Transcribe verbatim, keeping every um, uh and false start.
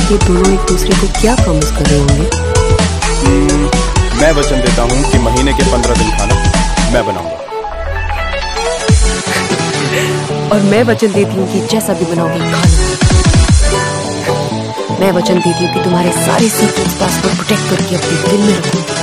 ये दोनों एक दूसरे को क्या प्रॉमिस कर रहे होंगे? hmm, मैं वचन देता हूँ कि महीने के पंद्रह दिन खाना मैं बनाऊंगा। और मैं वचन देती हूँ कि जैसा भी बनाओगे खाना। मैं वचन देती हूँ कि तुम्हारे सारे सीक्रेट्स पासवर्ड प्रोटेक्ट करके अपने दिल में रखूंगी।